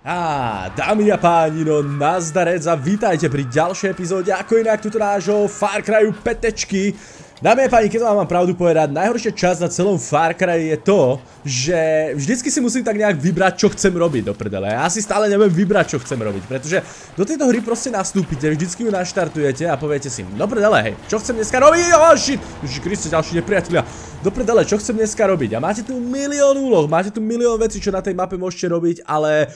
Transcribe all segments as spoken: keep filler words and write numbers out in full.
Á, dámy a páni, no nazdarec a vítajte pri ďalšej epizóde, ako inak tuto nášho Far Cryu pätečky. Dámy a páni, keď vám mám pravdu povedať, najhoršia časť na celom Far Cry je to, že vždycky si musím tak nejak vybrať, čo chcem robiť do prdele. Ja si stále neviem vybrať, čo chcem robiť, pretože do tejto hry proste nastúpite, vždycky ju naštartujete a poviete si, do prdele, hej, čo chcem dneska robiť? Oh shit, Ježiši Kriste, ďalší nepriatelia. Do prdele, čo chcem dneska robiť? A máte tu milión úloh, máte tu milión vecí, čo na tej mape môžete robiť, ale...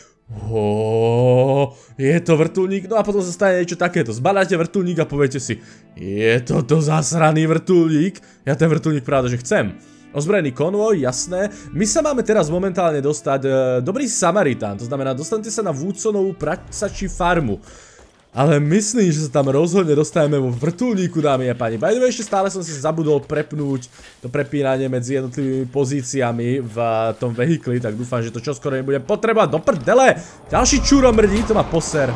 Oh, je to vrtuľník, no a potom sa stane niečo takéto. Zbadáte vrtuľník a poviete si, je toto zasraný vrtuľník? Ja ten vrtuľník pravda, že chcem. Ozbrojený konvoj, jasné. My sa máme teraz momentálne dostať, e, dobrý Samaritán, to znamená, dostanete sa na Woodsonovú prasačí farmu. Ale myslím, že sa tam rozhodne dostaneme vo vrtuľníku, dámy a páni. By the way, ešte stále som si zabudol prepnúť to prepínanie medzi jednotlivými pozíciami v tom vehikli, tak dúfam, že to čoskoro nebudem potrebovať. Do prdele! Ďalší čúro mrdí, to má poser.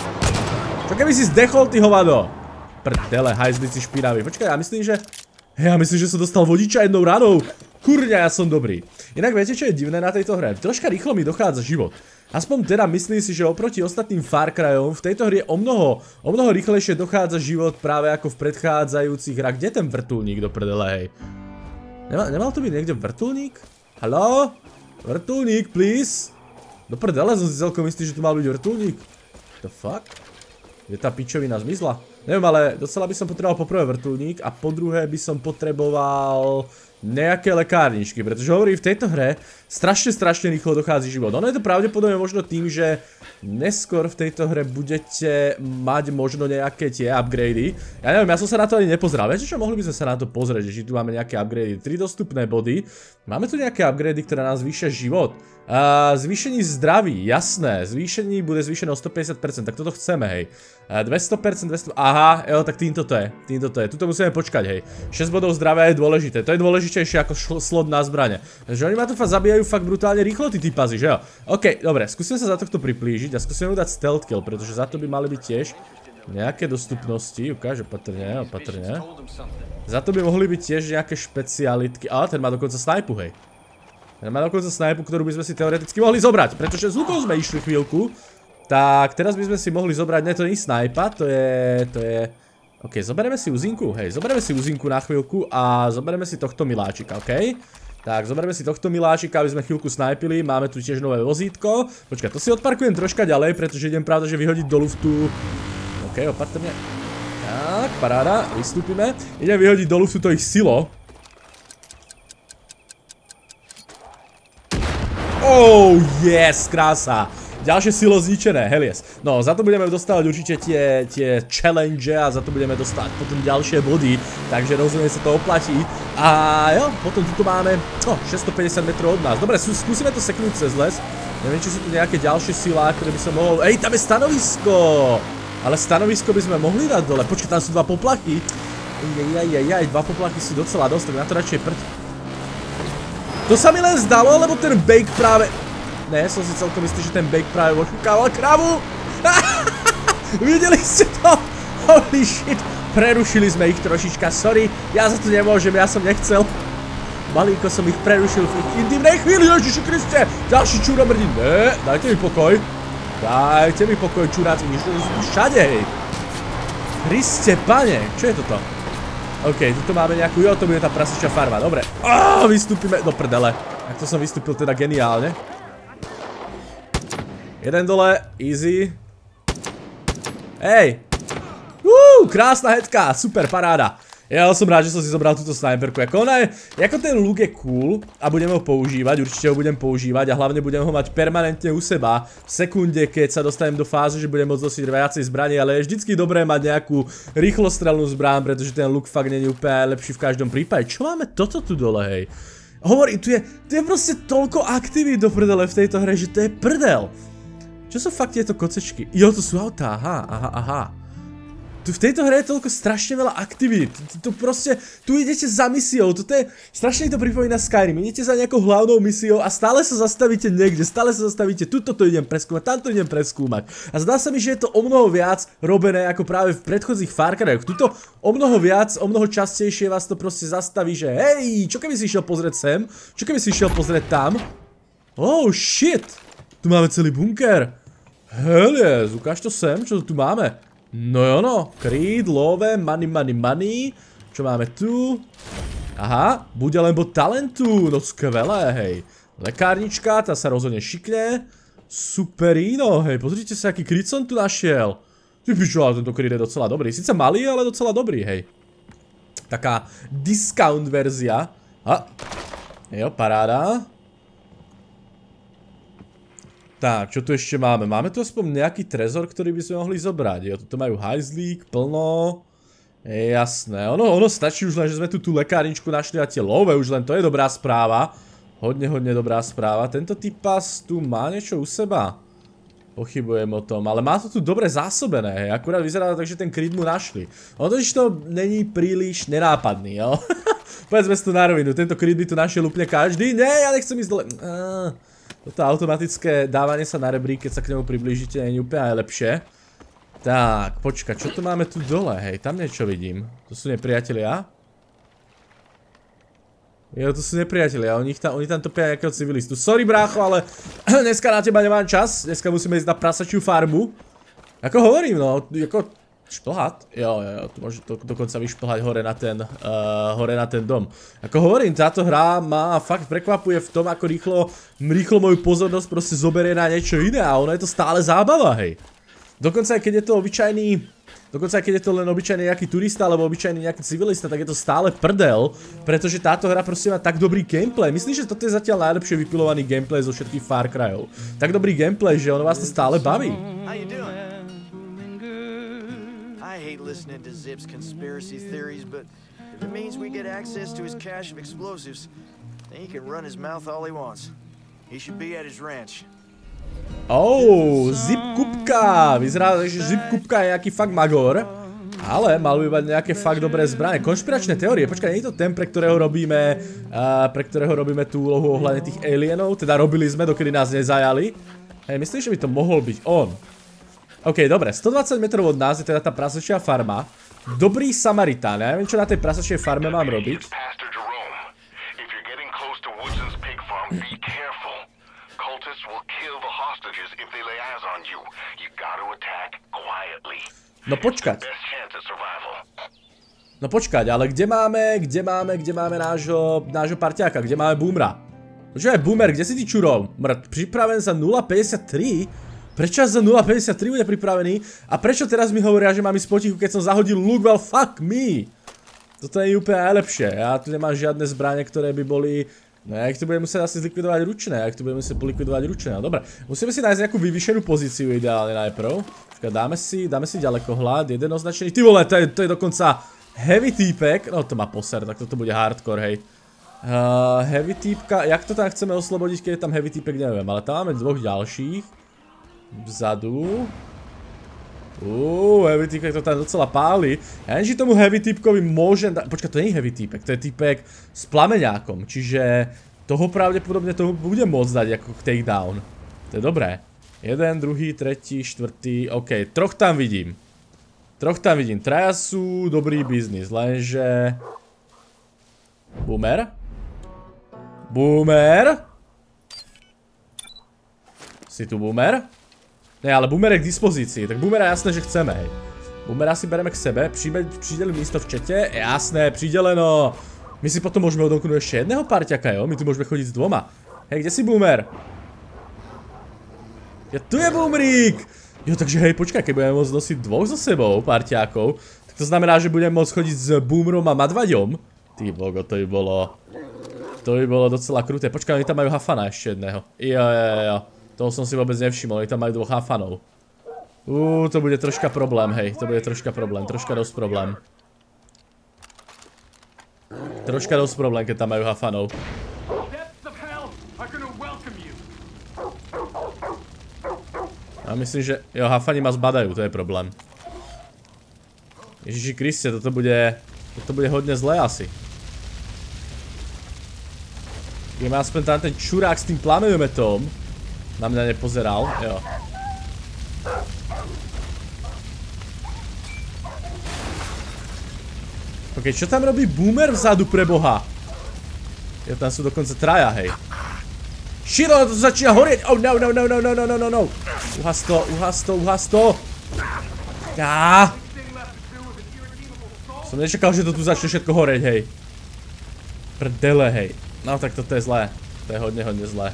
Čo keby si zdechol, ty hovado? Prdele, hajzlici špinaví. Počkaj, ja myslím, že... Hej, ja myslím, že som dostal vodiča jednou ranou. Kurňa, ja som dobrý. Inak viete, čo je divné na tejto hre? Troška rýchlo mi dochádza život. Aspoň teda myslím si, že oproti ostatným Far Cryom v tejto hre o mnoho, o mnoho rýchlejšie dochádza život práve ako v predchádzajúcich hrách. Kde je ten vrtuľník do prdele, hej? Nemal, nemal to byť niekde vrtuľník? Haló? Vrtuľník, please? Do prdele som si celkom istý, že tu mal byť vrtuľník. The fuck? Kde tá pičovina zmizla? Neviem, ale docela by som potreboval poprvé vrtuľník a po druhé by som potreboval nejaké lekárničky, pretože hovorí v tejto hre strašne, strašne rýchlo dochádza život. Ono je to pravdepodobne možno tým, že neskôr v tejto hre budete mať možno nejaké tie upgrady. Ja neviem, ja som sa na to ani nepozeral. Viete čo, mohli by sme sa na to pozrieť, že tu máme nejaké upgrady. tri dostupné body. Máme tu nejaké upgrady, ktoré nám zvýšia život. Uh, zvýšení zdraví, jasné, zvýšení bude zvýšené o stopäťdesiat percent, tak toto chceme, hej. Uh, dvesto percent, dvesto percent, aha, jo, tak týmto to je, týmto to je, tuto musíme počkať, hej. šesť bodov zdravia je dôležité, to je dôležitejšie ako slot na zbrane. Takže oni ma tu fakt zabíjajú fakt brutálne rýchlo, tí typazi, že jo? OK, dobre, skúsime sa za tohto priplížiť a skúsime mu dať stealth kill, pretože za to by mali byť tiež nejaké dostupnosti, ukáž, opatrne, opatrne. Za to by mohli byť tiež nejaké špecialitky, ale ten má dokonca snajpu, hej. Ten má dokonca snajpu, ktorú by sme si teoreticky mohli zobrať, pretože z lukou sme išli chvíľku. Tak teraz by sme si mohli zobrať, ne, to nie je snajpa, to je, to je... OK, zoberieme si uzinku, hej, zoberieme si uzinku na chvíľku a zoberieme si tohto miláčika, OK? Tak, zoberieme si tohto miláčika, aby sme chvíľku snajpili, máme tu tiež nové vozítko. Počkaj, to si odparkujem troška ďalej, pretože idem pravda, že vyhodiť do luftu... OK, opatrne. Tak, paráda, vystúpime. Idem vyhodiť do luftu to ich silo. Oh, yes, krása. Ďalšie silo zničené, hell yes. No, za to budeme dostávať určite tie, tie challenge a za to budeme dostávať potom ďalšie body, takže rozumiem sa to oplatí. A jo, potom tu máme, no, šesťstopäťdesiat metrov od nás. Dobre, skúsime to seknúť cez les. Neviem, či sú tu nejaké ďalšie silá, ktoré by som mohol... Ej, tam je stanovisko! Ale stanovisko by sme mohli dať dole. Počkaj, tam sú dva poplachy. Jajajajaj, dva poplachy sú docela dosť, tak na to radšej prd. To sa mi len zdalo, lebo ten Bake práve... Ne, som si celkom istý, že ten Bake práve ošukával kravu. Videli ste to? Holy shit. Prerušili sme ich trošička, sorry. Ja za to nemôžem, ja som nechcel. Malinko som ich prerušil v ich intimnej chvíli, Ježiši Kriste. Ďalší čúromrdí. Ne, dajte mi pokoj. Dajte mi pokoj, čuráci. Všade, hej. Kriste, pane, čo je toto? OK, tuto máme nejakú, jo, to bude tá prasačia farma, dobre. Áááá, vystúpime, do prdele. Tak to som vystúpil teda geniálne. Jeden dole, easy. Hej. Uuu, krásna headka, super, paráda. Ja som rád, že som si zobral túto sniperku, ako ona je, ako ten look je cool a budem ho používať, určite ho budem používať a hlavne budem ho mať permanentne u seba v sekunde, keď sa dostanem do fázy, že budem môcť nosiť viacej zbraní, ale je vždycky dobré mať nejakú rýchlostrelnú zbraň, pretože ten look fakt nie je úplne lepší v každom prípade. Čo máme toto tu dole, hej? Hovorím, tu je, tu je proste toľko aktivít do prdele v tejto hre, že to je prdel. Čo sú fakt tieto kocečky? Jo, to sú autá, aha, aha, aha. Tu v tejto hre je toľko strašne veľa aktivít, tu proste, tu idete za misiou, toto je, strašne to pripomína Skyrim, idete za nejakou hlavnou misiou a stále sa zastavíte niekde, stále sa zastavíte, tuto to idem preskúmať, tamto idem preskúmať. A zdá sa mi, že je to o mnoho viac robené ako práve v predchodzích Far Cryoch, tuto o mnoho viac, o mnoho častejšie vás to proste zastaví, že hej, čo keby si išiel pozrieť sem, čo keby si išiel pozrieť tam. Oh shit, tu máme celý bunker. Hell yes, ukáž to sem, čo tu máme. No jo no, Creed, love, money, money, money. Čo máme tu? Aha, bude len bod talentu, no skvelé, hej. Lekárnička, tá sa rozhodne šikne. Superino, hej, pozrite sa, aký Creed som tu našiel. Ty pičo, ale tento Creed je docela dobrý. Sice malý, ale docela dobrý, hej. Taká discount verzia. A, jo, paráda. Tak, čo tu ešte máme? Máme tu aspoň nejaký trezor, ktorý by sme mohli zobrať. Jo, tuto majú hajzlík, plno. Je jasné, ono, ono stačí už len, že sme tu tú lekárničku našli a tie love, už len to je dobrá správa. Hodne, hodne dobrá správa. Tento typas tu má niečo u seba. Pochybujem o tom, ale má to tu dobre zásobené, hej. Akurát vyzerá tak, že ten Creed mu našli. Ono totiž to není príliš nenápadný, jo. Povedzme si to na rovinu, tento Creed by tu našiel úplne každý. Nie, ja nechcem ísť dole. Á. Toto automatické dávanie sa na rebrík, keď sa k nemu priblížite, nie je úplne najlepšie. Tak, počka, čo tu máme tu dole, hej, tam niečo vidím. To sú nepriatelia. Jo, to sú nepriatelia, oni tam, oni tam topia nejakého civilistu. Sorry brácho, ale dneska na teba nemám čas, dneska musíme ísť na prasačiu farmu. Ako hovorím, no, ako šplhať? Jo, jo, jo, tu môže to, dokonca vyšplhať hore na ten, uh, hore na ten dom. Ako hovorím, táto hra ma fakt prekvapuje v tom, ako rýchlo, rýchlo moju pozornosť proste zoberie na niečo iné a ono je to stále zábava, hej. Dokonca aj keď je to obyčajný, dokonca aj keď je to len obyčajný nejaký turista alebo obyčajný nejaký civilista, tak je to stále prdel, pretože táto hra proste má tak dobrý gameplay. Myslím, že toto je zatiaľ najlepšie vypilovaný gameplay zo všetkých Far Cryov. Tak dobrý gameplay, že ono vás to stále baví. I hate listening to Zip's conspiracy theories, but if it means we get access to his cache of explosives, then he can run his mouth all he wants. He should be at his ranch. Oh, Zip Kupka. Vyzerá, že Zip Kupka je nejaký fakt magor, ale mal by mať nejaké fakt dobré zbrane. Konšpiračné teórie, počkaj, nie je to ten, pre ktorého robíme, uh, pre ktorého robíme tú úlohu ohľadne tých alienov, teda robili sme, dokedy nás nezajali. Hej, myslím, že by to mohol byť on. OK, dobre, stodvadsať metrov od nás je teda tá prasačia farma. Dobrý Samaritán, ja neviem, čo na tej prasačej farme mám robiť. No počkať. No počkať, ale kde máme, kde máme, kde máme nášho, nášho parťáka, kde máme Boomera? Počkaj, Boomer, kde si ty čurov? Mrt, pripraven za nula päťdesiattri? Prečo za nula päťdesiattri bude pripravený? A prečo teraz mi hovoria, že mám ísť potichu, keď som zahodil look, well fuck me? Toto je úplne najlepšie, ja tu nemám žiadne zbrane, ktoré by boli... No ja ich tu budem musieť asi zlikvidovať ručne, ja ich tu budem musieť polikvidovať ručne, no dobre. Musíme si nájsť nejakú vyvýšenú pozíciu ideálne najprv. Počkaj, dáme si, dáme si ďalekohľad, jeden označený, ty vole, to je, to je dokonca heavy týpek, no to má poser, tak toto bude hardcore, hej. Uh, heavy týpka, jak to tam chceme oslobodiť, keď je tam heavy týpek, neviem, ale tam máme dvoch ďalších. Vzadu. Uuu, heavy týpek to tam docela páli. Ja neviem, že tomu heavy týpkovi môžem dať... Počkaj, to nie je heavy týpek, to je týpek s plameňákom. Čiže toho pravdepodobne toho budem môcť dať ako takedown. To je dobré. Jeden, druhý, tretí, štvrtý, OK, troch tam vidím. Troch tam vidím, traja sú dobrý biznis, lenže... Boomer? Boomer? Si tu Boomer? Ne, ale Boomer je k dispozícii, tak Boomera jasné, že chceme, hej. Boomera si bereme k sebe, přijde místo v čete, jasné, přiděleno. My si potom môžeme odomknúť ešte jedného parťaka, jo? My tu môžeme chodiť s dvoma. Hej, kde si Boomer? Ja tu je Boomerík! Jo, takže hej, počkaj, keď budeme môcť nosiť dvoch so sebou, parťákov, tak to znamená, že budeme môcť chodiť s Boomerom a Madvaďom. Ty bogo, to by bolo... To by bolo docela kruté. Počkaj, oni tam majú Hafana ešte jedného. Jo, jo, jo. Toho som si vôbec nevšimol, oni tam majú dvoch Hafanov. Uuu, to bude troška problém, hej. To bude troška problém, troška dosť problém. Troška dosť problém, keď tam majú Hafanov. A myslím, že... Jo, Hafani ma zbadajú, to je problém. Ježiši Kriste, toto bude... Toto bude hodne zlé asi. Je má aspoň tam ten čurák s tým plameňometom. Na mňa nepozeral, jo. Ok, čo tam robí Boomer vzadu pre boha? Jo, tam sú dokonca traja, hej. Shit, ono to začína horieť. Oh, no, no, no, no, no, no, no, no. Uhas to, uhas to, uhas to. Á. Som nečakal, že to tu začne všetko horeť, hej. Prdele, hej. No tak toto je zlé. To je hodne, hodne zlé.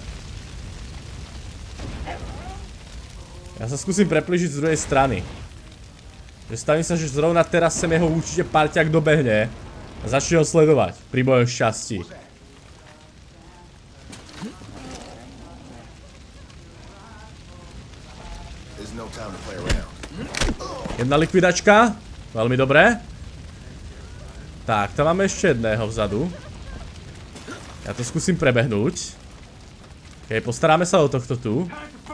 Ja sa skúsim preplížiť z druhej strany. Predstavím sa, že zrovna teraz sem jeho určite parťák dobehne a začne ho sledovať pri mojom šťastí. Jedna likvidačka. Veľmi dobré. Tak, tam máme ešte jedného vzadu. Ja to skúsim prebehnúť. Ok, postaráme sa o tohto tu.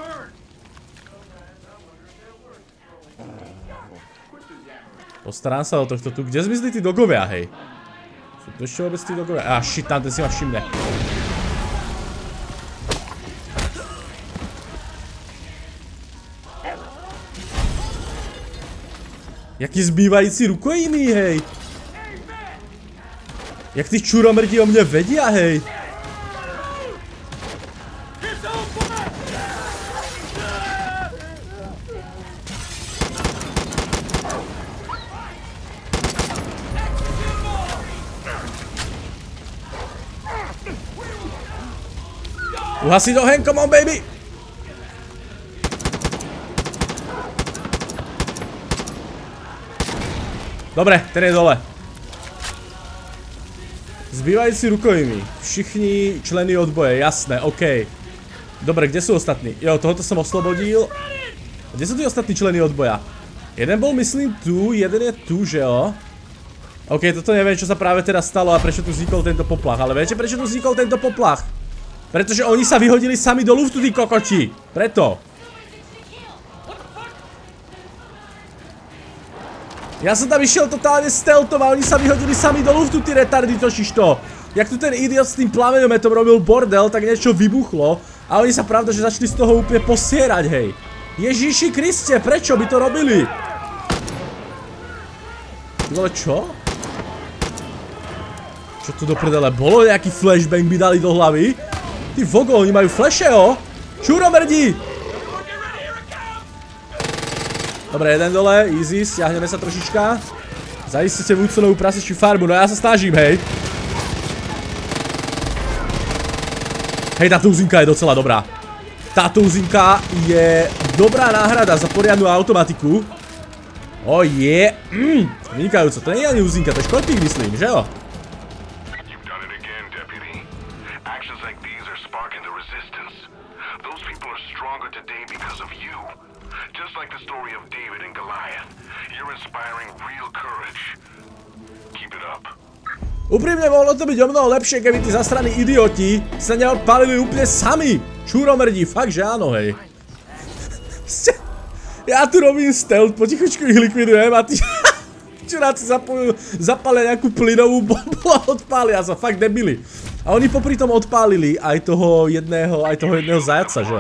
Postarám sa o tohto tu. Kde zmizli tí dogovia, hej? Sú tu ešte vôbec tí dogovia? Á, shit, tam ten si ma všimne. Jaký zbývající rukojmí, hej? Jak tí čuromrdí o mne vedia, hej? Uhasiť oheň, come on, baby! Dobre, ten je dole. Zbývajúci rukojmí. Všichni členy odboje, jasné, okej. Dobre, kde sú ostatní? Jo, tohoto som oslobodil. Kde sú tí ostatní členy odboja? Jeden bol, myslím, tu, jeden je tu, že jo? OK, toto neviem, čo sa práve teraz stalo a prečo tu vznikol tento poplach. Ale viete, prečo tu vznikol tento poplach? Pretože oni sa vyhodili sami do luftu, tí kokoti. Preto. Ja som tam išiel totálne stealthom a oni sa vyhodili sami do luftu, tí retardy, totižto. Jak tu ten idiot s tým plameňometom robil bordel, tak niečo vybuchlo. A oni sa pravda, že začali z toho úplne posierať, hej. Ježiši Kriste, prečo by to robili? Ale čo? Čo tu do prdele bolo? Nejaký flashbang by dali do hlavy? Ty vogo, oni majú flashe, jo? Čuromrdí! Dobre, jeden dole, easy, stiahneme sa trošička. Zaistite Woodsonovú prasičšiu farbu, no ja sa snažím, hej. Hej, táto úzinka je docela dobrá. Táto úzinka je dobrá náhrada za poriadnu automatiku. O je, mm, vynikajúco, to nie je ani úzinka, to je škorpík, myslím, že jo? Úprimne, mohlo to byť o mnoho lepšie, keby tí zasraní idioti sa neodpálili úplne sami. Čuromrdí, fakt, že áno, hej. Ja tu robím stealth, potichučku ich likvidujem a tí čuráci zapália nejakú plynovú bombu a odpália sa, fakt debili. A oni popri tom odpálili aj toho jedného, aj toho jedného zajaca, že?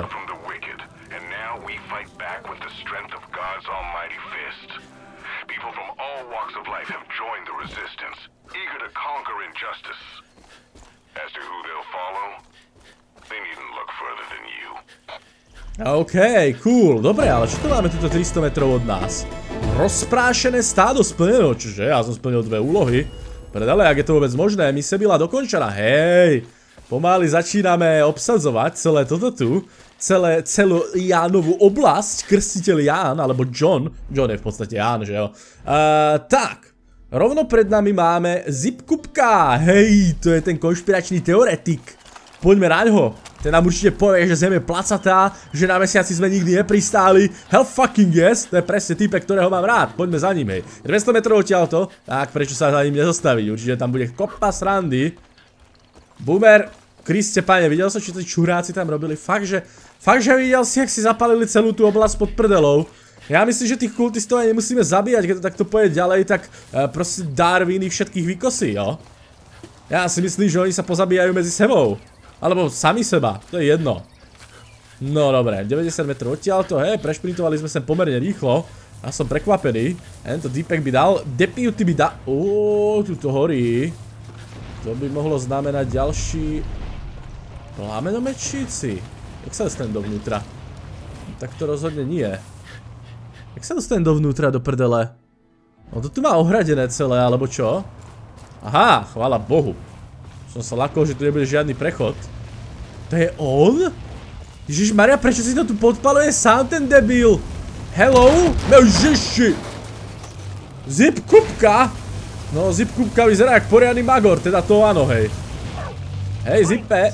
OK, cool, dobre, ale čo to máme tuto tristo metrov od nás? Rozprášené stádo splneno, čože? Ja som splnil dve úlohy. Predale, ak je to vôbec možné, mise byla dokončená, hej. Pomaly začíname obsadzovať celé toto tu. Celé, celú Jánovú oblasť, krstiteľ Ján, alebo John. John je v podstate Ján, že jo? Uh, tak, rovno pred nami máme Zipkupka, hej, to je ten konšpiračný teoretik. Poďme naňho. Ten nám určite povie, že Zem je placatá, že na mesiaci sme nikdy nepristáli. Hell fucking yes, to je presne týpek, ktorého mám rád. Poďme za ním, hej. dvesto metrov odtiaľto, tak prečo sa za ním nezastaviť? Určite tam bude kopa srandy. Boomer, Kriste pane, videl som, čo tí čuráci tam robili? Fakt, že, fakt, že videl si, jak si zapalili celú tú oblasť pod prdelou. Ja myslím, že tých kultistov aj nemusíme zabíjať, keď to takto pôjde ďalej, tak uh, proste Darwin ich všetkých vykosí, jo? Ja si myslím, že oni sa pozabíjajú medzi sebou. Alebo sami seba, to je jedno. No dobre, deväťdesiat metrov odtiaľto, hej, prešprintovali sme sem pomerne rýchlo. Ja som prekvapený. Tento týpek by dal, deputy by dal, óóó, tu to horí. To by mohlo znamenať ďalší... Plámenomečíci. Jak sa dostanem dovnútra? Tak to rozhodne nie. Jak sa dostanem dovnútra do prdele? No to tu má ohradené celé, alebo čo? Aha, chvála Bohu. Som sa lakol, že tu nebude žiadny prechod. To je on? Ježišmaria, prečo si to tu podpaluje sám ten debil? Hello? No ježiši! Zip Kupka? No, Zip Kupka vyzerá jak poriadny magor, teda to áno, hej. Hej, Zippe.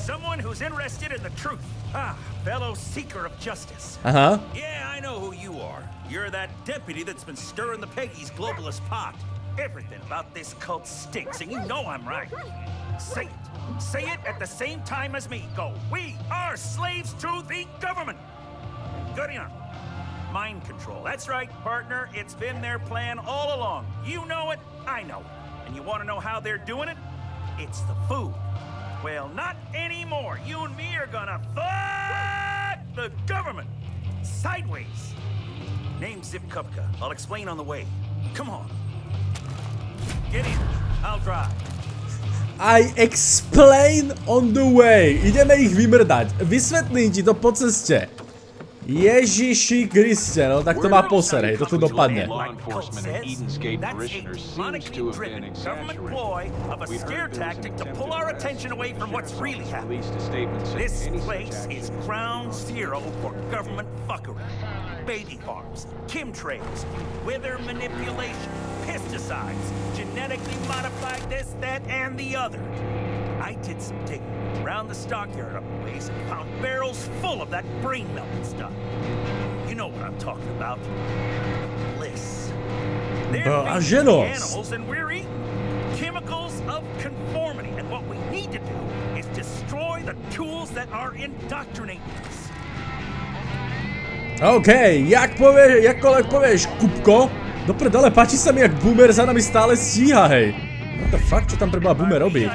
Aha. Yeah, I know who you are. You're that deputy that's been stirring the Peggy's globalist pot. Everything about this cult stinks, and you know I'm right. Say it. Say it at the same time as me. Go. We are slaves to the government. Good enough. Mind control. That's right, partner. It's been their plan all along. You know it. I know it. And you want to know how they're doing it? It's the food. Well, not anymore. You and me are gonna fuck the government. Sideways. Name's Zip Kupka. I'll explain on the way. Come on. Get in. I'll drive. I explain on the way. Ideme ich vymrdať. Vysvetlím ti to po ceste. Ježiši Kriste, no tak to má poser, hej, to tu dopadne. Baby farms, chemtrails, weather manipulation, pesticides, genetically modified this, that, and the other. I did some digging around the stockyard up a ways and found barrels full of that brain-melting stuff. You know what I'm talking about. Bliss. They're feeding the animals and we're eating. Chemicals of conformity. And what we need to do is destroy the tools that are indoctrinating us. OK, jak povieš, jakkoľvek povieš, Kupko, do prdele, páči sa mi, jak Boomer za nami stále stíha, hej. What the fuck, čo tam preboha Boomer robí?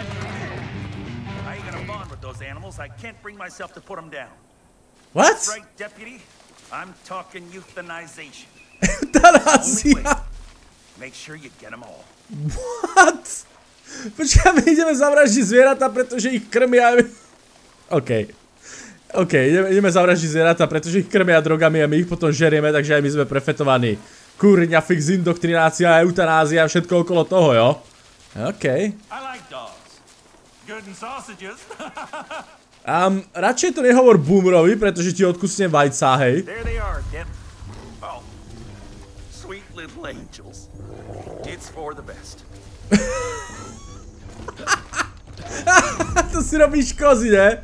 What? Eutanázia? What? Počkaj, my ideme zavraždiť zvieratá, pretože ich krmia... OK. OK, ideme, ideme zavraždiť zvieratá, pretože ich krmia drogami a my ich potom žerieme, takže aj my sme prefetovaní. Kurňa, fix, indoktrinácia, eutanázia, všetko okolo toho, jo? OK. Um, radšej to nehovor Boomerovi, pretože ti odkusnem vajcá, hej. To si robíš kozy, ne?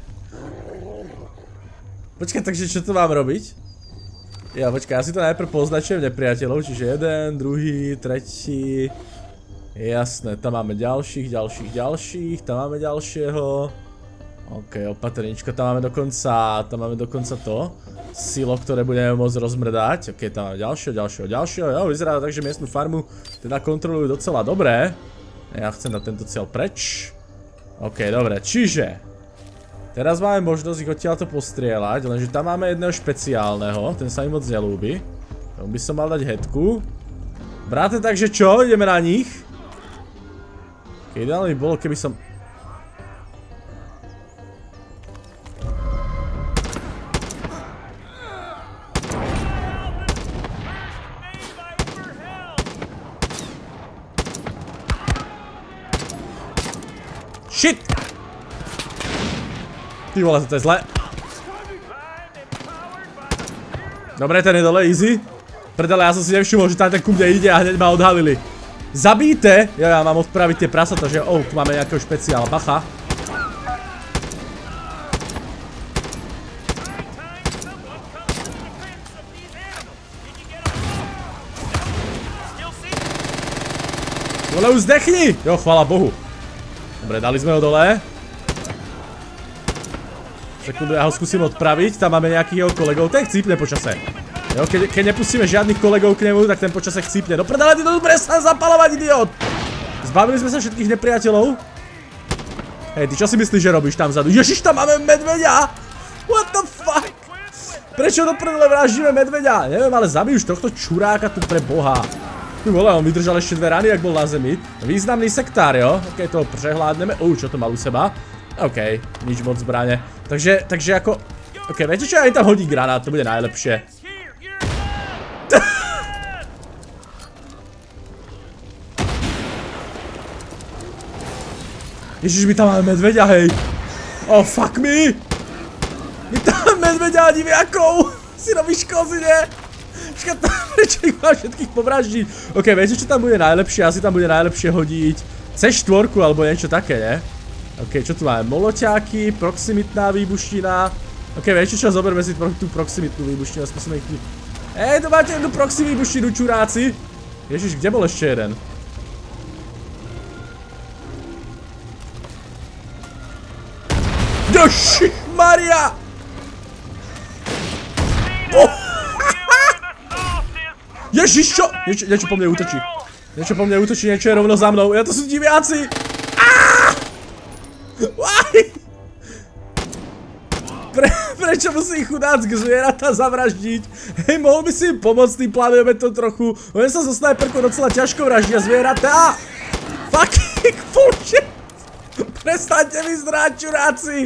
Počkaj, takže čo to mám robiť? Ja, počkaj, ja si to najprv poznačujem nepriateľov, čiže jeden, druhý, tretí. Jasné, tam máme ďalších, ďalších, ďalších, tam máme ďalšieho. OK, opatrnička, tam máme dokonca, tam máme dokonca to. Silo, ktoré budeme môcť rozmrdať. OK, tam máme ďalšieho, ďalšieho, ďalšieho. Jo, vyzerá to tak, že miestnu farmu teda kontrolujú docela dobre. Ja chcem na tento cieľ preč. OK, dobre, čiže... Teraz máme možnosť ich odtiaľto postrieľať, lenže tam máme jedného špeciálneho, ten sa mi moc nelúbi. Tomu by som mal dať headku. Bráte, takže čo? Ideme na nich? Ideálne by bolo, keby som... Shit! Ty vole, to je zle. Dobre, ten je dole, easy. Prdele, ja som si nevšimol, že tam ten ku mne ide a hneď ma odhalili. Zabíte! Jo, ja mám odpraviť tie prasata, že oh, tu máme nejakého špeciála, bacha. Dole už zdechni! Jo, chvála Bohu. Dobre, dali sme ho dole. Sekundu, ja ho skúsim odpraviť, tam máme nejakých jeho kolegov, ten chcípne počase. Jo, keď, keď nepustíme žiadnych kolegov k nemu, tak ten počase chcípne. Do prdele, ty to tu prestan zapalovať, idiot! Zbavili sme sa všetkých nepriateľov. Hej, ty čo si myslíš, že robíš tam vzadu? Ježiš, tam máme medveďa! What the fuck? Prečo do prdele vraždíme medveďa? Neviem, ale zabij už tohto čuráka tu pre boha. Ty vole, on vydržal ešte dve rany, jak bol na zemi. Významný sektár, jo? Ok, toho prehľadneme. Uj, čo to mal u seba? OK, nič moc zbraně. Takže, takže jako... OK, viete čo, ja im tam hodím granát, to bude najlepšie. Ježiš, my tam máme medveďa, hej. Oh, fuck me. My tam máme medveďa a diviakov. Si robíš kozine. Počkaj, prečo ich mám všetkých povraždiť? OK, viete čo tam bude najlepšie? Asi tam bude najlepšie hodiť cé štyri alebo niečo také, ne? OK, čo tu máme? Moloťáky, proximitná výbuština. OK, viete čo? Zoberme si tú proximitnú výbuštinu a skúsime ich tu... Ej, to máte jednu proxy výbuštinu, čuráci. Ježiš, kde bol ešte jeden? Ježišmaria! Oh! Ježiš, čo? Niečo, niečo po mne útočí. Niečo po mne útočí, niečo je rovno za mnou. Ja to sú diviaci! Aaaa! Why? Pre, prečo musí chudácky zvieratá zavraždiť? Hej, mohol by si im pomôcť tým plaviometom trochu. Oni sa so snajperkou docela ťažko vraždia zvieratá. Fucking bullshit! Prestaňte mi zdrať, čuráci!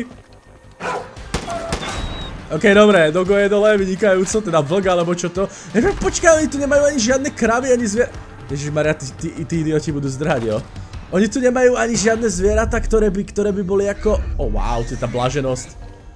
OK, dobré, Dogo je dole, vynikajúco, teda vlk alebo čo to. Neviem, počkaj, oni tu nemajú ani žiadne kravy, ani zvier... Ježišmaria, tí, tí, tí idioti budú zdrať, jo. Oni tu nemajú ani žiadne zvieratá, ktoré by, ktoré by boli ako... Oh, wow, to je tá blaženosť.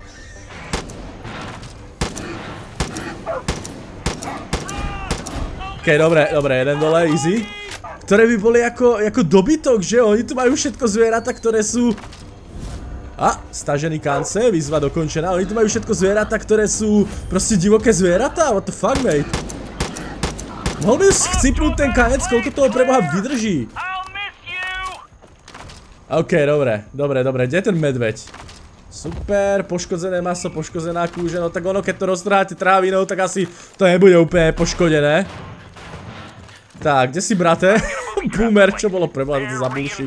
OK, dobré, dobré, jeden dole, easy. Ktoré by boli ako, ako dobytok, že? Oni tu majú všetko zvieratá, ktoré sú... A, stažený kance, výzva dokončená. Oni tu majú všetko zvieratá, ktoré sú proste divoké zvieratá? What the fuck, mate? Mohol by chcipnúť ten kanec, koľko toho preboha vydrží? OK, dobre, dobre, dobre, kde je ten medveď? Super, poškodzené maso, poškozená kúže, no tak ono, keď to roztrháte trávinou, tak asi to nebude úplne poškodené. Tak, kde si, brate? Boomer, čo bolo preboha toto za bullshit?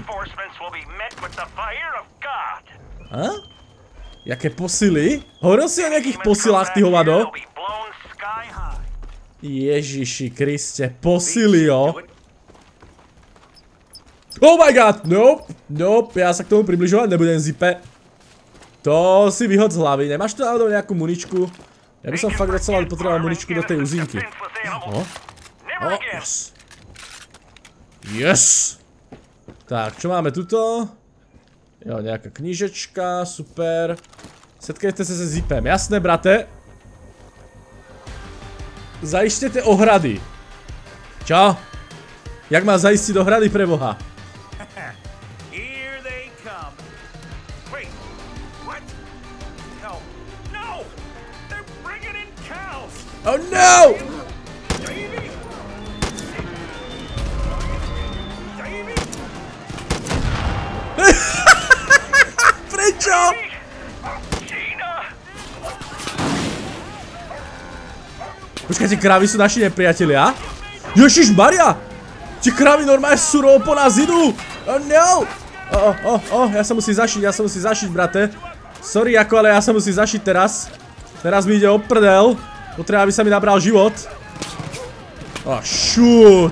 A? Jaké posily? Hovoril si o nejakých posilách, ty hovado? Ježiši Kriste, posily, jo? Oh my god, nope, nope, ja sa k tomu približovať nebudem, zipe. To si vyhod z hlavy, nemáš tu náhodou nejakú muničku? Ja by som fakt docela potreboval muničku do tej uzinky. O, o, yes. Yes! Tak, čo máme tuto? Jo, nejaká knížečka, super. Setkajte sa se zipem, jasné, brate? Zaištete ohrady. Čo? Jak má zaistiť ohrady pre Boha? Oh no! Prečo? Počkajte, krávy sú naši nepriatelia? Ježišmaria! Ti krávy normálne surovo po nás idú! Oh no! Oh, oh, oh, ja sa musím zašiť, ja sa musím zašiť, brate. Sorry, ako, ale ja sa musím zašiť teraz. Teraz mi ide o prdel. Potreba, aby sa mi nabral život. Oh, shoot!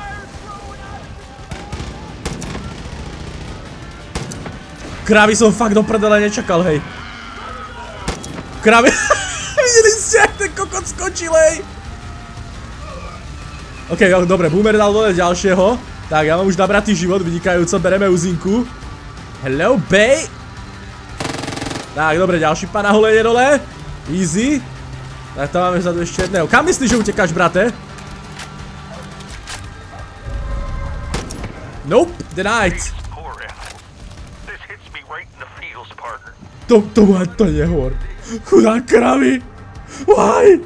Krávy som fakt do prdele nečakal, hej. Krávy... Videli ste, jak ten kokot skočil, hej. OK, dobre, Boomer dal dole ďalšieho. Tak, ja mám už nabratý život, vynikajúco, bereme uzinku. Hello, bae. Tak, dobre, ďalší pán na holenie dole. Easy. Tak, tam máme vzadu ešte jedného. Kam myslíš, že utekáš, brate? Nope, denied. To, to ma to nehovor. Chudá kravy. Why?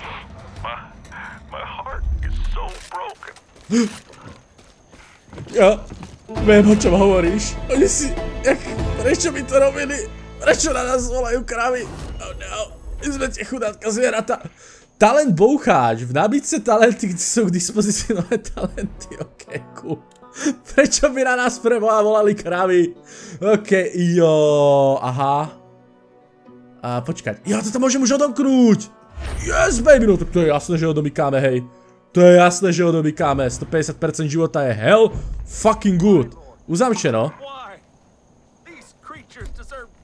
Ja viem, o čom hovoríš. Oni si... Jak, prečo mi to robili? Prečo na nás volajú kravy? Oh no. My sme tie chudátka zvieratá. Talent boucháč. V nabídce talenty, kde sú k dispozícii nové talenty. OK, cool. Prečo by na nás preboha volali kravy? OK, jo, aha. A počkať. Jo, toto môžem už odomknúť. Yes, baby, no tak to je jasné, že odomykáme, hej. To je jasné, že odomykáme. stopäťdesiat percent života je hell fucking good. Uzamčeno.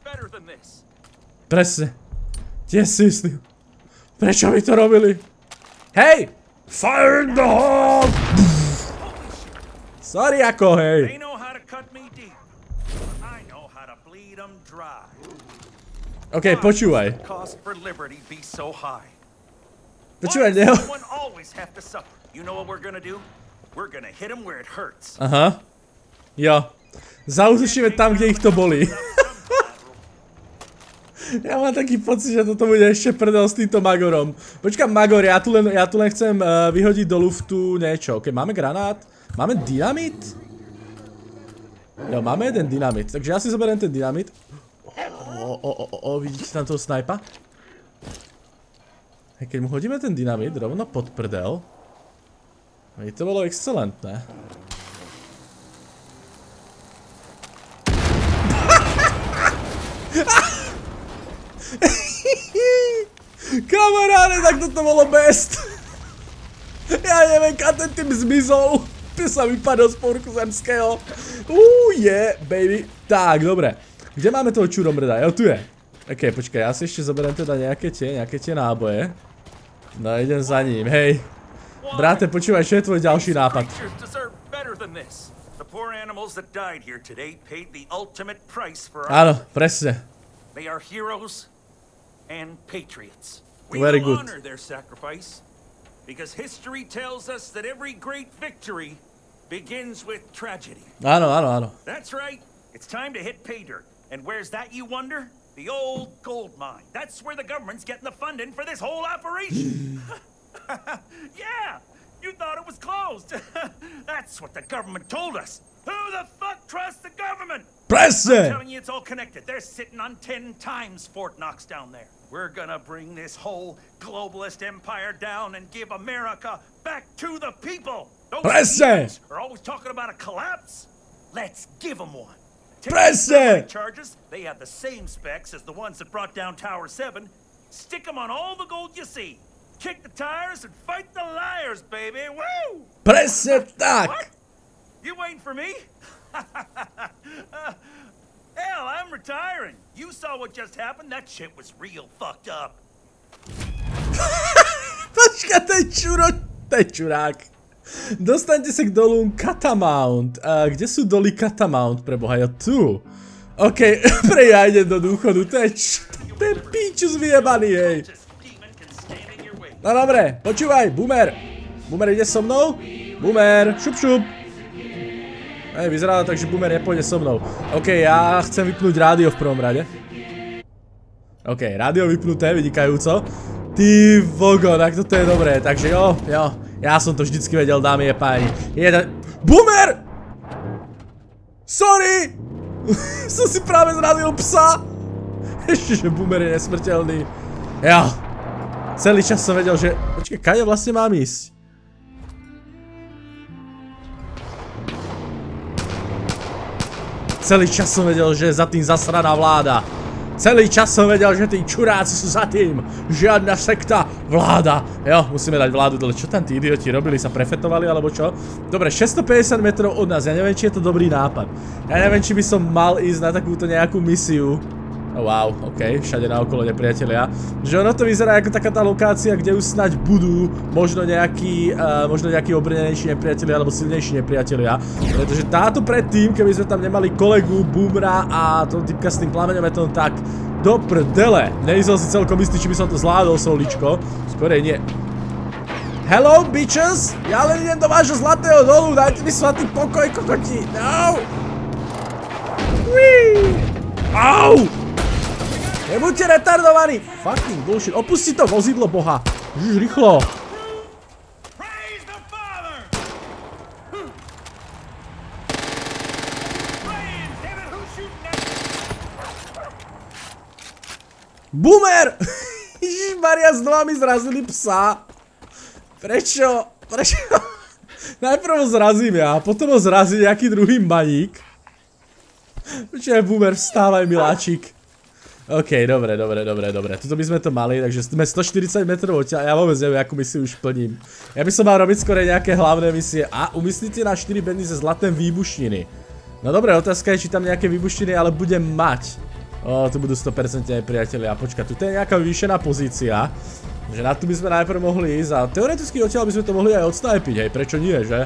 Presne. Tie si istý. Prečo mi to robili? Hej! Fire in the hole! Sorry ako, hej. OK, počúvaj. Počúvaj, neho. Aha. Jo. Zaútočíme tam, kde ich to bolí. Ja mám taký pocit, že toto bude ešte prdel s týmto Magorom. Počkám, Magor, ja tu len, ja tu len chcem uh, vyhodiť do luftu niečo. OK, máme granát. Máme dynamit? Jo, máme jeden dynamit. Takže ja si zoberiem ten dynamit. O, o, o, o, vidíte tam toho snajpa? Hej, keď mu hodíme ten dynamit rovno pod prdel. Hej, to bolo excelentné. Kamaráde, tak toto bolo best. Ja neviem, kam ten tým zmizol. Ty sa vypadol z povrchu zemského. Uuu, yeah, baby. Tak, dobre. Kde máme toho čuromrda? Jo, tu je. OK, počkaj, ja si ešte zoberiem teda nejaké tie, nejaké tie náboje. No, idem za ním, hej. Bráte, počúvaj, čo je tvoj ďalší nápad? Áno, presne. And patriots. We Very will good. honor their sacrifice because history tells us that every great victory begins with tragedy. Áno, áno, áno. That's right. It's time to hit pay dirt. And where's that, you wonder? The old gold mine. That's where the government's getting the funding for this whole operation. Yeah, you thought it was closed. That's what the government told us. Who the fuck trusts the government? Presne! I'm telling you, it's all connected. They're sitting on ten times Fort Knox down there. We're gonna bring this whole globalist empire down and give America back to the people. Those idiots are always talking about a collapse. Let's give them one. Presne! Charges, they have the same specs as the ones that brought down Tower seven. Stick them on all the gold you see. Kick the tires and fight the liars, baby. Woo! Presne tak! What? You waiting for me? uh, hell, I'm retiring. You saw what just happened. That shit was real fucked up. Počka, ten čuro... Ten čurák. Dostaňte sa k dolu Catamount. Uh, kde sú doly Catamount, preboha? Jo, tu. OK, pre ja idem do dôchodu. To je č... To je píčus vyjebaný, hej. No dobre, počúvaj, Boomer. Boomer ide so mnou? Boomer, šup šup. Hej, vyzerá to tak, že Boomer nepôjde so mnou. OK, ja chcem vypnúť rádio v prvom rade. OK, rádio vypnuté, vynikajúco. Ty vogo, tak toto je dobré, takže jo, jo. Ja som to vždycky vedel, dámy a páni. Jeden... Boomer! Sorry! Som si práve zrazil psa. Ešte, že Boomer je nesmrteľný. Jo. Celý čas som vedel, že... Počkej, kade vlastne mám ísť? Celý čas som vedel, že je za tým zasraná vláda. Celý čas som vedel, že tí čuráci sú za tým. Žiadna sekta, vláda. Jo, musíme dať vládu dole. Čo tam tí idioti robili? Sa prefetovali alebo čo? Dobre, šesťstopäťdesiat metrov od nás. Ja neviem, či je to dobrý nápad. Ja neviem, či by som mal ísť na takúto nejakú misiu. Oh, wow, ok, všade naokolo nepriatelia. Že ono to vyzerá ako taká tá lokácia, kde už snáď budú možno nejakí, uh, možno nejakí obrnenejší nepriatelia alebo silnejší nepriatelia. Pretože táto predtým, keby sme tam nemali kolegu, Boomera a toho typka s tým plameňometom, tak do prdele. Nejsem si celkom istý, či by som to zvládol, soličko. Skorej nie. Hello, bitches! Ja len idem do vášho zlatého dolu, dajte mi svatý pokoj, kokoti. No! Whee! Au! Nebuďte retardovaní! Fucking bullshit. Opusti to vozidlo, boha. Žiž, rýchlo. Boomer! Ježišmaria, znova mi zrazili psa. Prečo? Prečo? Najprv ho zrazím ja, potom ho zrazí nejaký druhý maník. Počkaj, Boomer, vstávaj, miláčik. OK, dobre, dobre, dobre, dobre. Tuto by sme to mali, takže sme stoštyridsať metrov odtiaľ. Ja vôbec neviem, akú misiu už plním. Ja by som mal robiť skôr nejaké hlavné misie. A umyslíte na štyri bendy ze zlaté výbušniny. No dobre, otázka je, či tam nejaké výbušniny ale budem mať. O, tu budú sto percent nepriatelia. Počkaj, tu je nejaká vyvýšená pozícia. Že na tu by sme najprv mohli ísť a teoreticky odtiaľ by sme to mohli aj odsnajpiť, hej, prečo nie, že?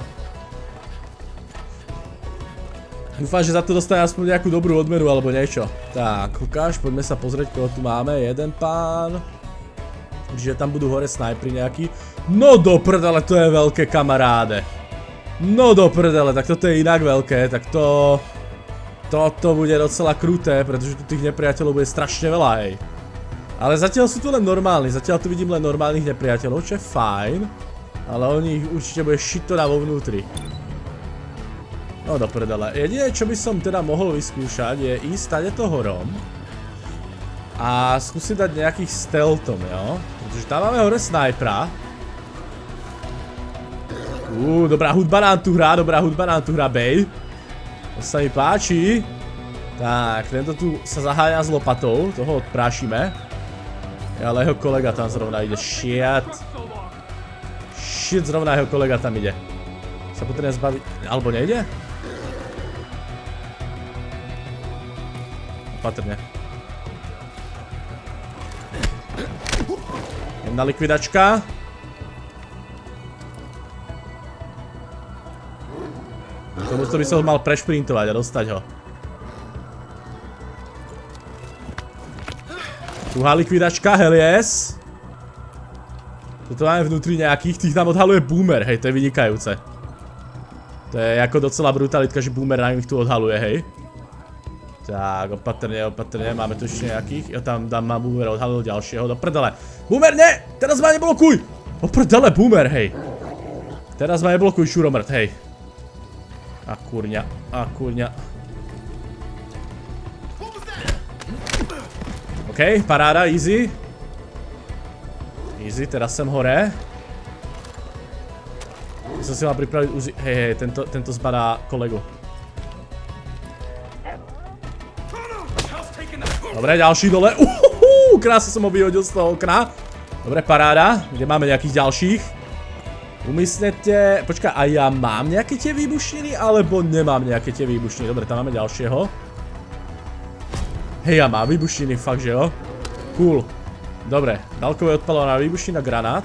Dúfam, že za to dostane aspoň nejakú dobrú odmenu alebo niečo. Tak, ukáž, poďme sa pozrieť, koho tu máme. Jeden pán. Čiže tam budú hore snajpri nejaký. No do prdele, to je veľké, kamaráde. No do prdele, tak toto je inak veľké, tak to... Toto bude docela kruté, pretože tu tých nepriateľov bude strašne veľa, hej. Ale zatiaľ sú tu len normálni, zatiaľ tu vidím len normálnych nepriateľov, čo je fajn. Ale oni ich určite bude šitona vo vnútri. No do prdele. Jediné, čo by som teda mohol vyskúšať, je ísť tadeto horom. A skúsiť dať nejakých stealthom, jo? Pretože tam máme hore snajpera. Uuu, dobrá hudba nám tu hrá, dobrá hudba nám tu hrá, bej. To sa mi páči. Tak, tento tu sa zaháňa s lopatou, toho odprášime. Ale jeho kolega tam zrovna ide, shit. Shit, zrovna jeho kolega tam ide. Sa potrebujem zbaviť, alebo nejde? Opatrne. Jedna likvidačka. Tomuto by som ho mal prešprintovať a dostať ho. Druhá likvidačka, hell yes. Toto máme vnútri nejakých, tých nám odhaluje boomer, hej, to je vynikajúce. To je ako docela brutalitka, že boomer nám ich tu odhaluje, hej. Tak, opatrne, opatrne, máme tu ešte nejakých. Ja tam dám, mám boomer, odhalil ďalšieho, do prdele. Boomer, ne! Teraz ma neblokuj! Do prdele, boomer, hej. Teraz ma neblokuj, šuromrt, hej. A kurňa, a kurňa. OK, paráda, easy. Easy, teraz sem hore. Ja som si mal pripraviť uzi... Hej, hej, tento, tento zbadá kolegu. Dobre, ďalší dole. Uhuhu, krásne som ho vyhodil z toho okna. Dobre, paráda. Kde máme nejakých ďalších? Umyslete... Počkaj, a ja mám nejaké tie výbušniny, alebo nemám nejaké tie výbušniny? Dobre, tam máme ďalšieho. Hej, ja mám výbušniny, fakt, že jo? Cool. Dobre, dálkové odpalovaná výbušnina, granát.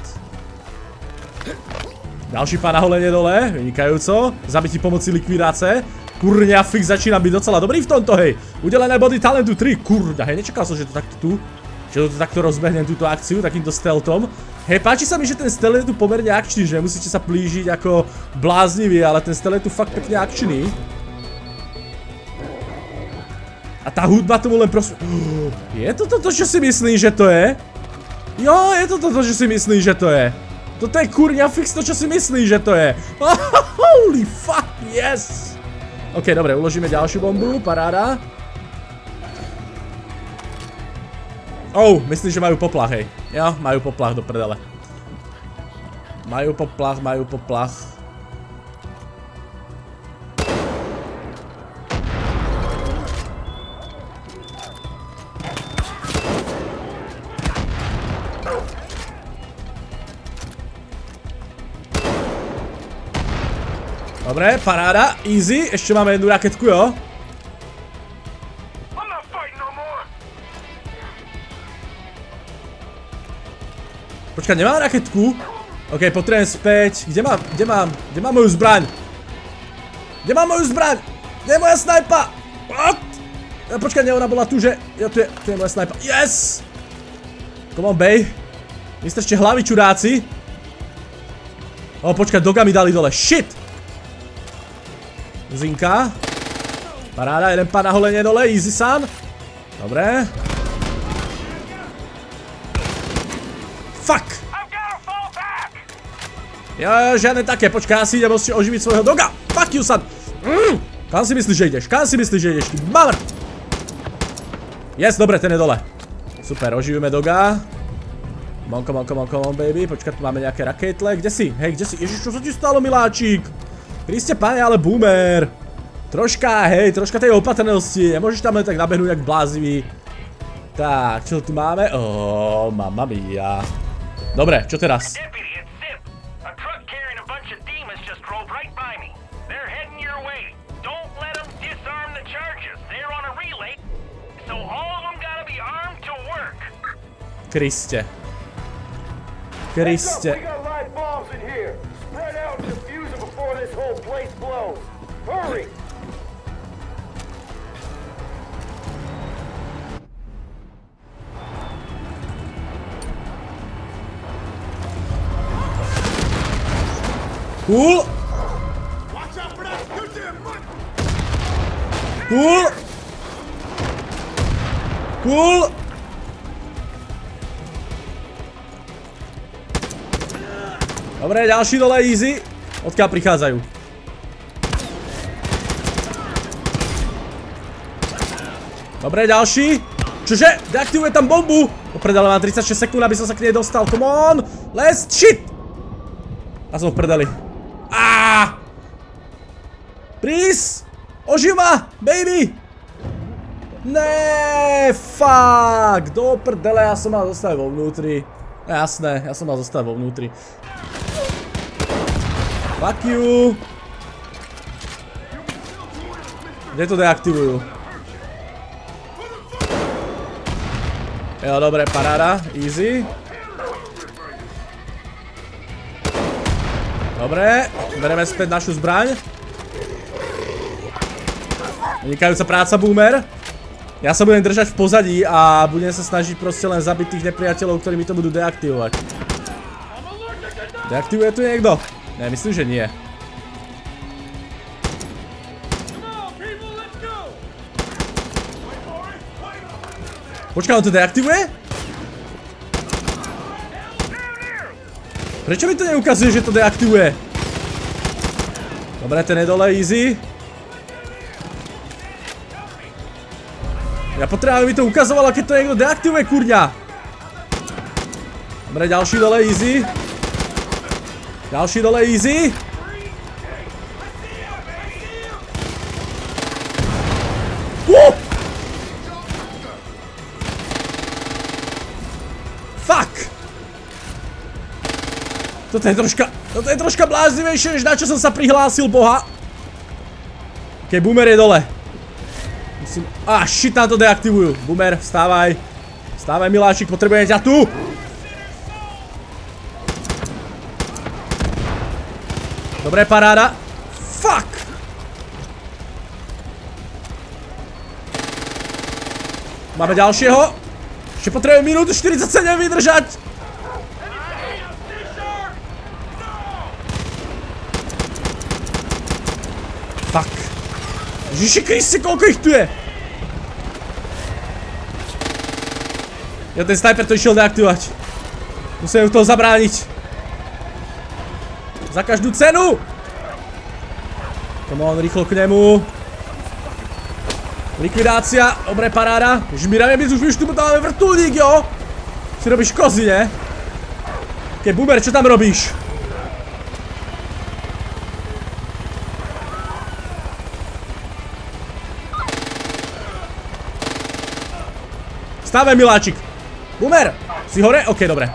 Ďalší pán na holenie dole, vynikajúco. Zabití pomoci likvidáce. Kurňa, fix, začína byť docela dobrý v tomto, hej. Udelené body talentu tri, kurňa, hej, nečakal som, že to takto tu. Že to takto rozbehnem túto akciu, takýmto stealthom. Hej, páči sa mi, že ten stealth je tu pomerne akčný, že musíte sa plížiť ako blázniví, ale ten stealth je tu fakt pekne akčný. A tá hudba tomu len prosím... Je to toto, čo si myslí, že to je? Jo, je to toto, čo si myslí, že to je. Toto je kurňa fix to, čo si myslí, že to je. Holy fuck, yes! OK, dobre, uložíme ďalšiu bombu, paráda. Oh, myslím, že majú poplach, hej. Jo, majú poplach do prdele. Majú poplach, majú poplach. Dobre, paráda, easy, ešte máme jednu raketku, jo? Počkaj, nemám raketku? OK, potrebujem späť. Kde mám, kde mám, kde mám moju zbraň? Kde mám moju zbraň? Kde je moja snajpa? What? Počkaj, ne, ona bola tu, že... Jo, tu je, tu je moja snajpa. Yes! Come on, bej. Vy ste ešte hlavy, čuráci. O, počkaj, doga mi dali dole, shit! Zinka. Paráda, jeden pán na holenie dole, easy san. Dobre. Fuck! Jo, jo, žiadne také, počkaj, ja si idem oživiť svojho doga. Fuck you, san. Mm. Kam si myslíš, že ideš? Kam si myslíš, že ideš? Ty mamr! Yes, dobre, ten je dole. Super, oživíme doga. Come on, come on, come on, come on, baby. Počkaj, tu máme nejaké raketle. Kde si? Hej, kde si? Ježiš, čo sa ti stalo, miláčik? Kriste, pane, ale boomer. Troška, hej, troška tej opatrnosti. Nemôžeš tam len tak nabehnúť, jak bláznivý. Tak, čo tu máme? Ó, mamma mia. Dobre, čo teraz? So all of them gotta be armed to work. Kriste. Kriste. We got live bombs in here. Spread out and defuse them before this whole place blows. Hurry! Cool. Cool. Cool. Dobre, ďalší dole, easy. Odkiaľ prichádzajú? Dobre, ďalší. Čože? Deaktivuje tam bombu. Popredali, mám tridsaťšesť sekúnd, aby som sa k nej dostal. Come on. Let's shit. A som v predali. Aaaa! Please! Oživ ma! Baby! Né, fuck! Do prdele, ja som mal zostať vo vnútri. Jasné, ja som mal zostať vo vnútri. Fuck you! Kde to deaktivujú? Jo, dobre, paráda. Easy. Dobre, bereme späť našu zbraň. Vynikajúca práca, Boomer. Ja sa budem držať v pozadí a budem sa snažiť proste len zabiť tých nepriateľov, ktorí mi to budú deaktivovať. Deaktivuje tu niekto? Ne, myslím, že nie. Počkaj, on to deaktivuje? Prečo mi to neukazuje, že to deaktivuje? Dobre, ten je dole, easy. Ja potrebujem, aby mi to ukazovalo, keď to niekto deaktivuje, kurňa. Dobre, ďalší dole, easy. Ďalší dole, easy. Uh! Fuck! Toto je troška, toto je troška bláznivejšie, než na čo som sa prihlásil, boha. Ok, Boomer je dole. Musím, ah, shit, nám to deaktivujú. Boomer, vstávaj. Vstávaj, miláčik, potrebujem ťa tu. Dobre, paráda. Fuck! Máme ďalšieho. Ešte potrebujem minútu štyridsaťsedem vydržať. Fuck. Ježiši Kriste, koľko ich tu je? Ja, ten sniper to išiel deaktivovať. Musím ju toho zabrániť. Za každú cenu! Come on, rýchlo k nemu. Likvidácia, dobre, paráda. Ježiš, my ráme, my už tu dáme vrtuľník, jo? Si robíš kozy, ne? Ok, Boomer, čo tam robíš? Stávaj, miláčik. Boomer, si hore? Ok, dobre.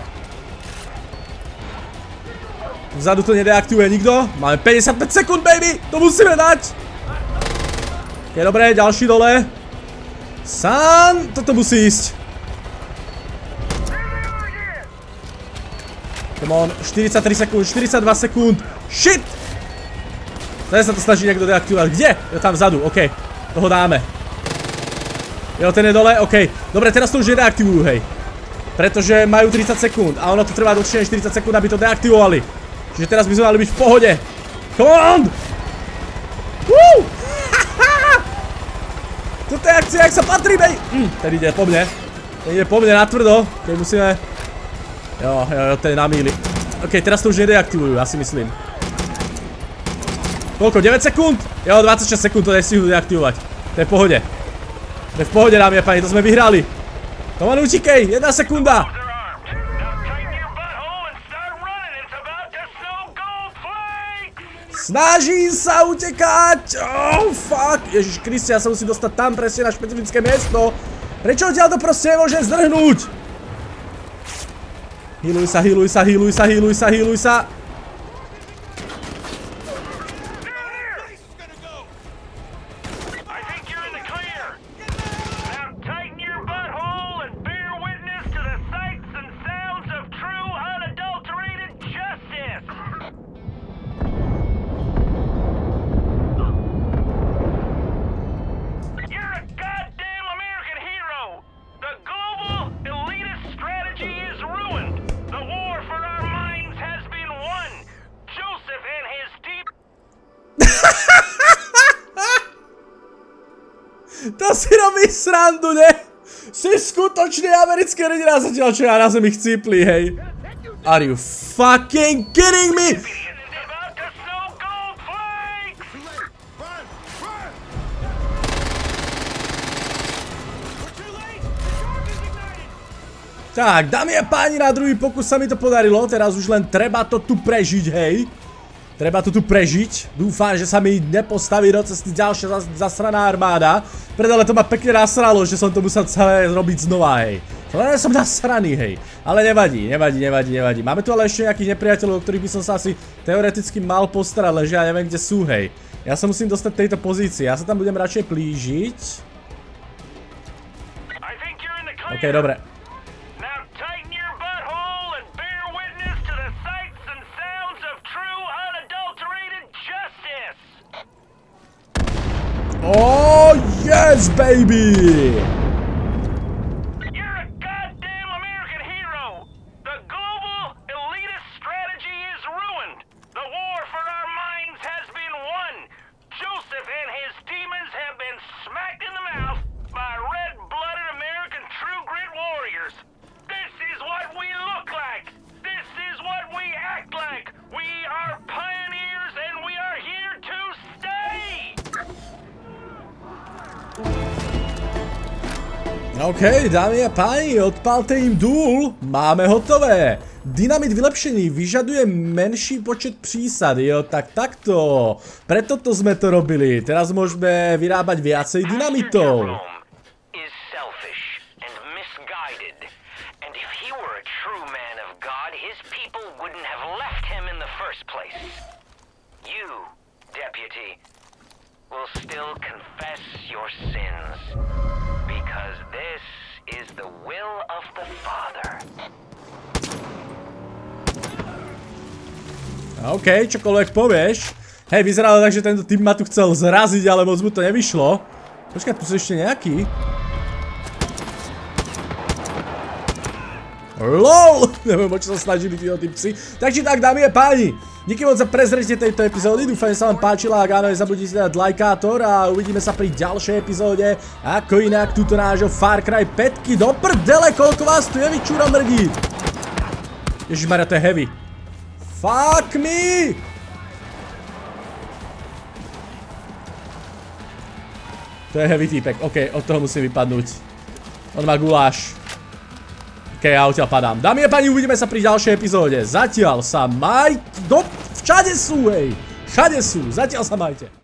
Vzadu to nedeaktivuje nikto. Máme päťdesiatpäť sekúnd, baby. To musíme dať. Ok, dobre, ďalší dole. San, toto musí ísť. Come on, štyridsaťtri sekúnd, štyridsaťdva sekúnd. Shit! Teraz sa to snaží niekto deaktivovať. Kde? Jo, tam vzadu, ok. Toho dáme. Jo, ten je dole, ok. Dobre, teraz to už nedeaktivujú, hej. Pretože majú tridsať sekúnd a ono to trvá dlhšie než štyridsať sekúnd, aby to deaktivovali. Čiže teraz by sme mali byť v pohode. Come on! Woo! Toto je akcia, jak sa patrí, bej! Mm, ten ide po mne. Ten ide po mne natvrdo. Keď musíme... Jo, jo, jo, ten je na míli. Ok, teraz to už nedeaktivujú, ja si myslím. Koľko? deväť sekúnd? Jo, dvadsaťšesť sekúnd to nestihnú deaktivovať. To je v pohode. To je v pohode, dámy a páni, to sme vyhrali. Come on, utíkej, jedna sekunda. Snažím sa utekať! Oh, fuck! Ježiš Kriste, ja sa musím dostať tam presne na špecifické miesto. Prečo odtiaľ to proste nemôžem zdrhnúť? Healuj sa, healuj sa, healuj sa, healuj sa, healuj sa. To si robí srandu, ne? Si skutočný americký hrdina, zatiaľ čo ja na zemi chcípli, hej. Are you fucking kidding me? Tak, dámy a páni, na druhý pokus sa mi to podarilo, teraz už len treba to tu prežiť, hej. Treba to tu prežiť, dúfam, že sa mi nepostaví do cesty ďalšia zasraná armáda. Predale to ma pekne nasralo, že som to musel celé robiť znova, hej. Len som nasraný, hej. Ale nevadí, nevadí, nevadí, nevadí. Máme tu ale ešte nejakých nepriateľov, o ktorých by som sa asi teoreticky mal postarať, lenže ja neviem, kde sú, hej. Ja sa musím dostať tejto pozície, ja sa tam budem radšej plížiť. OK, dobre. Oh, yes, baby! You're a goddamn American hero! The global elitist strategy is ruined! The war for our minds has been won! Joseph and his demons have been smacked in the mouth by red-blooded American true grit warriors! This is what we look like! This is what we act like! We are pioneers and we are here to stay! OK, dámy a páni, odpalte im dúl, máme hotové. Dynamit vylepšený, vyžaduje menší počet prísad, jo, tak takto. Preto to sme to robili, teraz môžeme vyrábať viacej dynamitov. Will still confess your sins, because this is the will of the Father. OK, čokoľvek povieš. Hej, vyzeralo tak, že tento typ ma tu chcel zraziť, ale moc mu to nevyšlo. Počkaj, tu sú ešte nejaký. LOL! Neviem, o čo sa snažili títo typci. Takže tak, dámy a páni, díky moc za prezretie tejto epizódy, dúfam, že sa vám páčila, ak áno, nezabudnite dať lajkátor a uvidíme sa pri ďalšej epizóde. Ako inak, tuto nášho Far Cry päť. Do prdele, koľko vás tu je, vyčúra mrdí. Ježišmaria, to je heavy. Fuck me! To je heavy týpek, ok, od toho musím vypadnúť. On má guláš. OK, ja odtiaľ padám. Dámy a páni, uvidíme sa pri ďalšej epizóde. Zatiaľ sa majte... Do... Všade sú, hej! Všade sú, zatiaľ sa majte.